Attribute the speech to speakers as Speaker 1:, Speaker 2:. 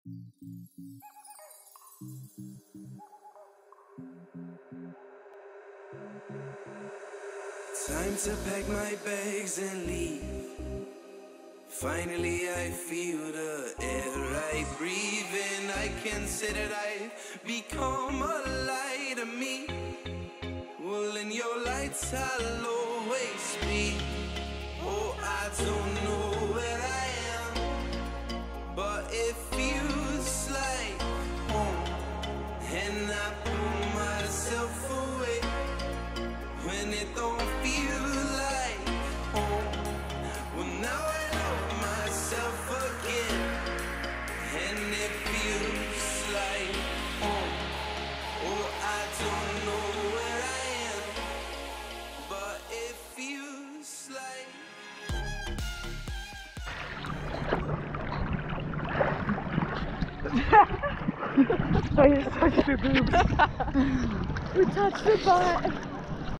Speaker 1: Time to pack my bags and leave. Finally I feel the air I breathe in. I can say that I've become a light to me. Well, in your lights I'll always be. Oh, I don't know where I am, but it feels like home. And I pull myself away when it don't feel like home. Well, now I love myself again, and it feels like home. Oh, I don't know where I am, but it feels like.
Speaker 2: I just touched your boobs. We touched your butt.